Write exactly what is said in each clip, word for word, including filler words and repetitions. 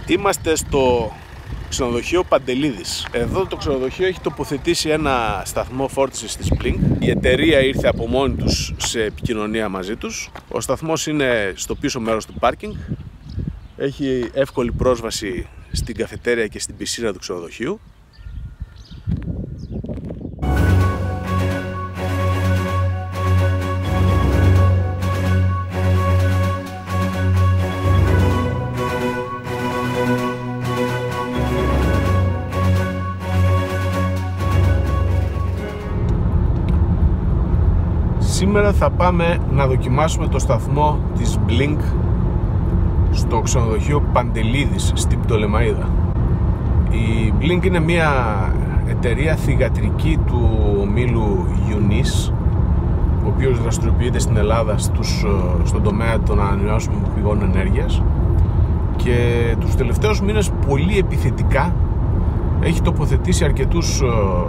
Είμαστε στο ξενοδοχείο Παντελίδης. Εδώ το ξενοδοχείο έχει τοποθετήσει ένα σταθμό φόρτισης της Blink. Η εταιρεία ήρθε από μόνη τους σε επικοινωνία μαζί τους. Ο σταθμός είναι στο πίσω μέρος του πάρκινγκ. Έχει εύκολη πρόσβαση στην καφετέρια και στην πισίνα του ξενοδοχείου. Σήμερα θα πάμε να δοκιμάσουμε το σταθμό της Blink στο ξενοδοχείο Παντελίδης στην Πτολεμαΐδα. Η Blink είναι μια εταιρεία θυγατρική του ομίλου Unis, ο οποίος δραστηριοποιείται στην Ελλάδα στους, στον τομέα των ανανεώσιμων πηγών ενέργειας, και τους τελευταίους μήνες πολύ επιθετικά έχει τοποθετήσει αρκετούς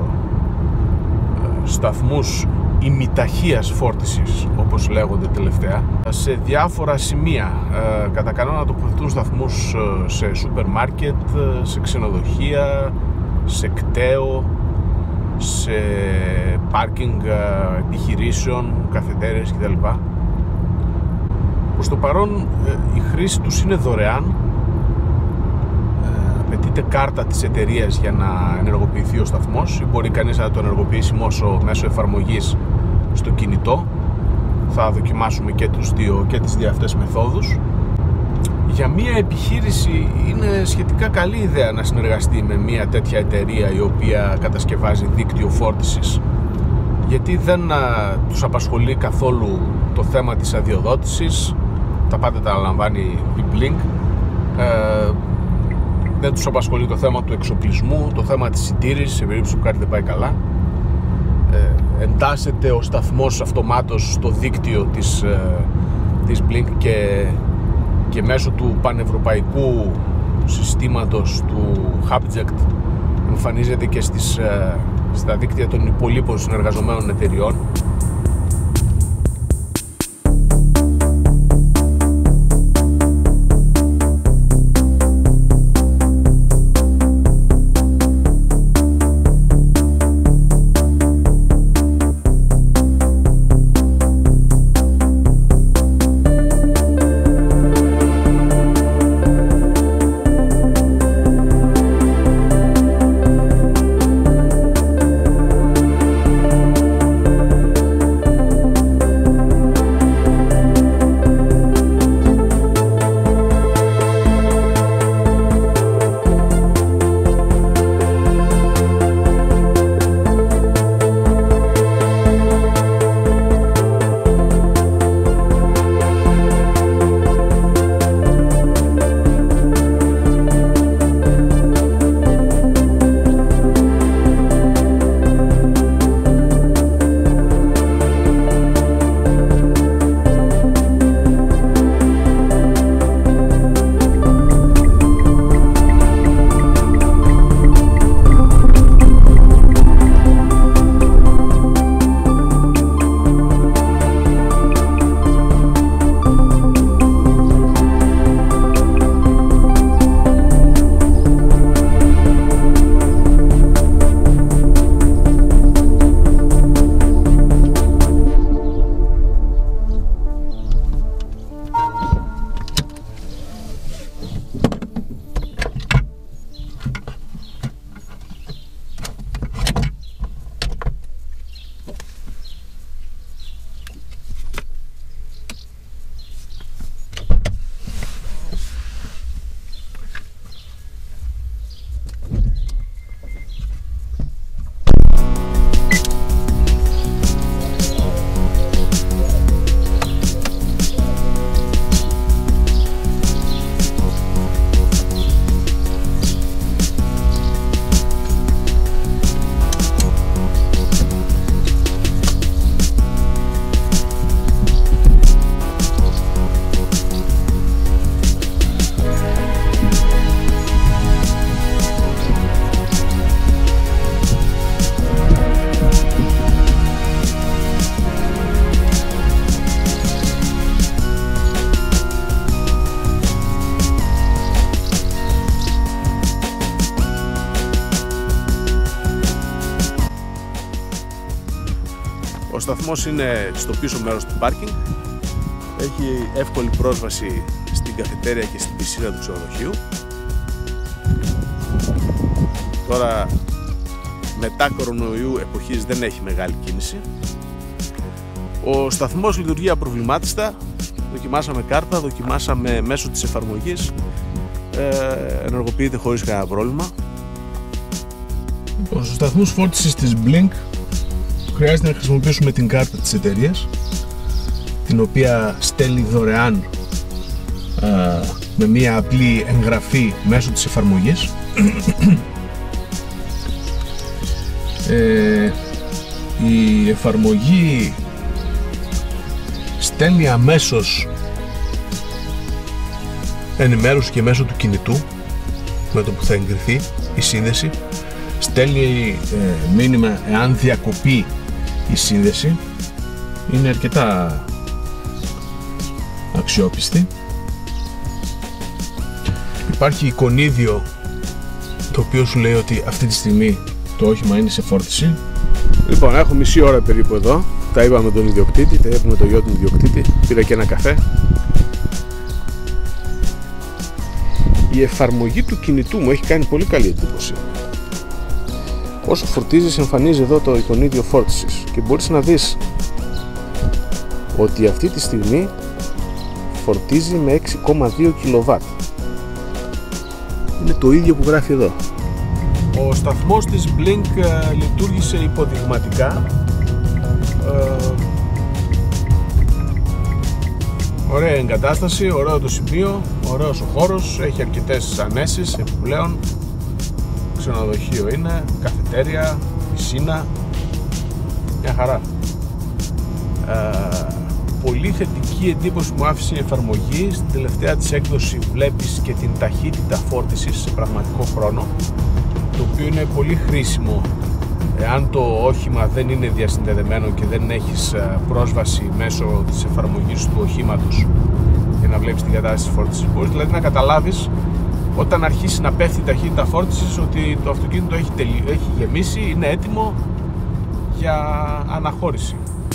σταθμούς ημιταχείας φόρτισης, όπως λέγονται τελευταία, σε διάφορα σημεία. Ε, κατά κανόνα τοποθετούν σταθμούς σε σούπερ μάρκετ, σε ξενοδοχεία, σε κταίο, σε πάρκινγκ επιχειρήσεων, καφετέρειες κτλ. Προς το παρόν η χρήση τους είναι δωρεάν. Απαιτείται κάρτα της εταιρείας για να ενεργοποιηθεί ο σταθμός, ή μπορεί κανείς να το ενεργοποιήσει μέσω, μέσω εφαρμογής στο κινητό. Θα δοκιμάσουμε και, τους δύο, και τις δύο αυτές μεθόδους. Για μια επιχείρηση είναι σχετικά καλή ιδέα να συνεργαστεί με μια τέτοια εταιρεία η οποία κατασκευάζει δίκτυο φόρτισης, γιατί δεν α, τους απασχολεί καθόλου το θέμα της αδειοδότησης. Τα πάντα τα αναλαμβάνει η Blink. Ε, δεν τους απασχολεί το θέμα του εξοπλισμού, το θέμα της συντήρησης σε περίπτωση που κάτι δεν πάει καλά. Ε, εντάσσεται ο σταθμός αυτομάτως στο δίκτυο της, ε, της Blink και, και μέσω του πανευρωπαϊκού συστήματος του Hubject εμφανίζεται και στις, ε, στα δίκτυα των υπολείπων συνεργαζομένων εταιριών. σταθμός είναι στο πίσω μέρος του πάρκινγκ. Έχει εύκολη πρόσβαση στην καφετέρια και στην πισίνα του ξενοδοχείου. Τώρα, μετά κορονοϊού εποχής δεν έχει μεγάλη κίνηση. Ο σταθμός λειτουργεί απροβλημάτιστα. Δοκιμάσαμε κάρτα, δοκιμάσαμε μέσω της εφαρμογής. Ε, ενεργοποιείται χωρίς κανένα πρόβλημα. Λοιπόν, στους σταθμούς φόρτισης της Blink χρειάζεται να χρησιμοποιήσουμε την κάρτα της εταιρείας, την οποία στέλνει δωρεάν ε, με μία απλή εγγραφή μέσω της εφαρμογής. ε, η εφαρμογή στέλνει αμέσως ενημέρωση και μέσω του κινητού με το που θα εγκριθεί η σύνδεση. Στέλνει ε, μήνυμα εάν διακοπεί η σύνδεση. Είναι αρκετά αξιόπιστη. Υπάρχει εικονίδιο το οποίο σου λέει ότι αυτή τη στιγμή το όχημα είναι σε φόρτιση. Λοιπόν, έχω μισή ώρα περίπου εδώ. Τα είπα με τον ιδιοκτήτη, τα είπαμε το γιο του ιδιοκτήτη. Πήρα και ένα καφέ. Η εφαρμογή του κινητού μου έχει κάνει πολύ καλή εντύπωση. Όσο φορτίζεις εμφανίζει εδώ το εικονίδιο φόρτισης και μπορείς να δεις ότι αυτή τη στιγμή φορτίζει με έξι κόμμα δύο κιλοβάτ. Είναι το ίδιο που γράφει εδώ. Ο σταθμός της Blink ε, λειτουργήσε υποδειγματικά. Ε, ωραία εγκατάσταση, ωραίο το σημείο, ωραίος ο χώρος, έχει αρκετές ανέσεις επιπλέον. Ξενοδοχείο είναι, καφετέρια, πισίνα, μια χαρά. Ε, πολύ θετική εντύπωση μου άφησε η εφαρμογή. Στην τελευταία της έκδοση βλέπεις και την ταχύτητα φόρτισης σε πραγματικό χρόνο, το οποίο είναι πολύ χρήσιμο εάν το όχημα δεν είναι διασυνδεδεμένο και δεν έχεις πρόσβαση μέσω της εφαρμογής του οχήματος για να βλέπεις την κατάσταση της φόρτισης. Μπορείς δηλαδή να καταλάβεις όταν αρχίσει να πέφτει η ταχύτητα φόρτισης ότι το αυτοκίνητο έχει, τελει... έχει γεμίσει, είναι έτοιμο για αναχώρηση.